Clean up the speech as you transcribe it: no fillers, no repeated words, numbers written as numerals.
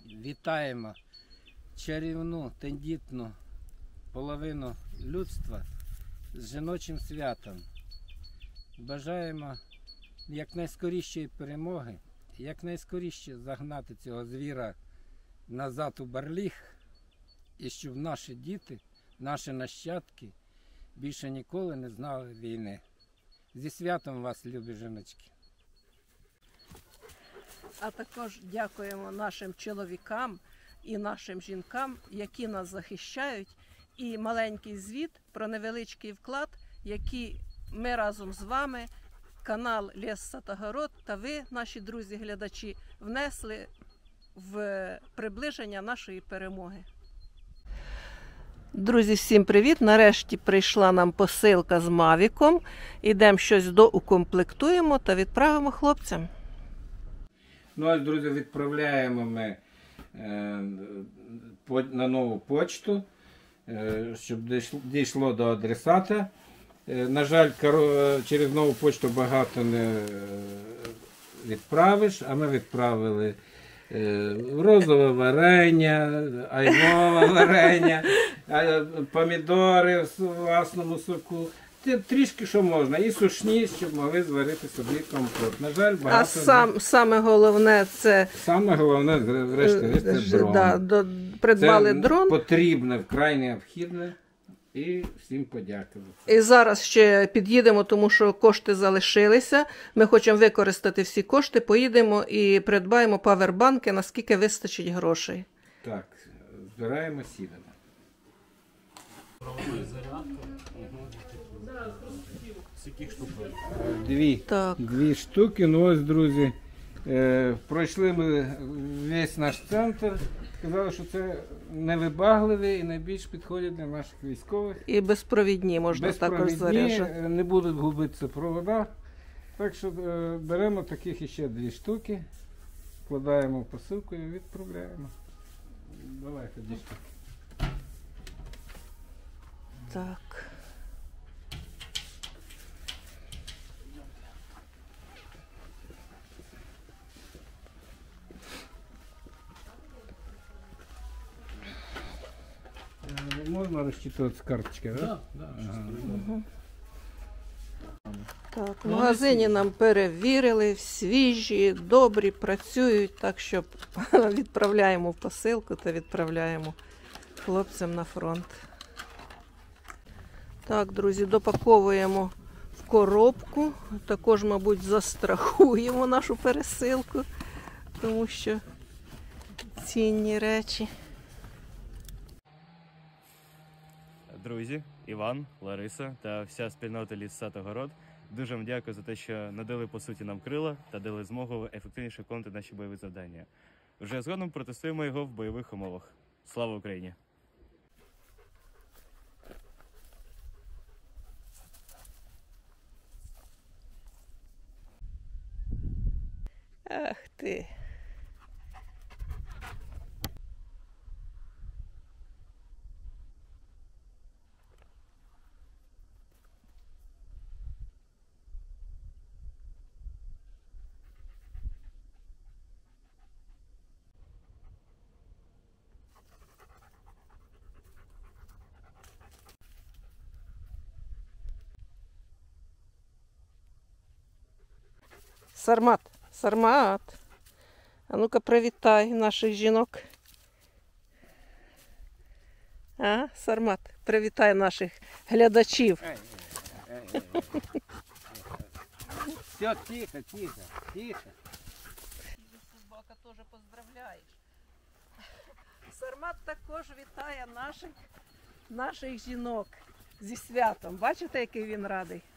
вітаємо чарівну, тендітну половину людства з жіночим святом. Бажаємо якнайскорішої перемоги, якнайскоріше загнати цього звіра назад у барліг, і щоб наші діти, наші нащадки більше ніколи не знали війни. Зі святом вас, любі жіночки! А також дякуємо нашим чоловікам і нашим жінкам, які нас захищають. І маленький звіт про невеличкий вклад, який ми разом з вами, канал Ліс Сад-Огород та ви, наші друзі-глядачі, внесли в приближення нашої перемоги. Друзі, всім привіт! Нарешті прийшла нам посилка з Мавіком. Ідемо щось доукомплектуємо та відправимо хлопцям. Ну ось, друзі, відправляємо ми на нову почту, щоб дійшло до адресата. На жаль, через нову почту багато не відправиш, а ми відправили розове варення, айвове варення, помідори в власному соку. Трішки що можна, і сушні, щоб могли зварити собі компот. На жаль, багато... А саме головне це... Саме головне, врешті-решт, це дрон. Да, придбали дрон. Потрібне, вкрай необхідне. І всім подякувати. І зараз ще під'їдемо, тому що кошти залишилися. Ми хочемо використати всі кошти, поїдемо і придбаємо павербанки, наскільки вистачить грошей. Так, збираємо, сідемо. Дві штуки. Ну ось, друзі, пройшли ми весь наш центр. Сказали, що це невибагливі і найбільш підходять для наших військових. І безпровідні можна також заряджати. Не будуть губитися провода. Так що беремо таких іще 2 штуки, вкладаємо в посилку і відправляємо. Давайте 2 штуки. Так. Можна розчитувати з карточки, так? Так, да, ага. Так, в магазині нам перевірили, свіжі, добрі, працюють, так що відправляємо в посилку та відправляємо хлопцям на фронт. Так, друзі, допаковуємо в коробку, також, мабуть, застрахуємо нашу пересилку, тому що цінні речі. Друзі, Іван, Лариса та вся спільнота Ліс Сад-Огород, дуже вам дякую за те, що надали, по суті, нам крила та дали змогу ефективніше виконувати наші бойові завдання. Вже згодом протестуємо його в бойових умовах. Слава Україні! Ах ти! Сармат, Сармат, а ну-ка привітай наших жінок. А, Сармат, привітай наших глядачів. Все, тихо, тихо, тихо. Собака теж поздравляєш. Сармат також вітає наших жінок зі святом. Бачите, який він радий?